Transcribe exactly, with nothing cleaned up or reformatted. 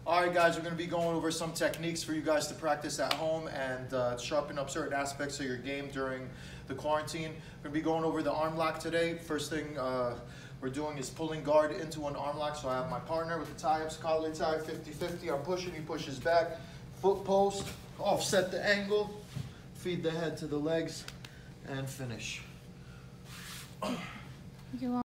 All right, guys, we're going to be going over some techniques for you guys to practice at home and uh, sharpen up certain aspects of your game during the quarantine. We're going to be going over the arm lock today. First thing uh, we're doing is pulling guard into an arm lock. So I have my partner with the tie-ups, collar tie, fifty fifty. I'm pushing, he pushes back. Foot post, offset the angle, feed the head to the legs, and finish. You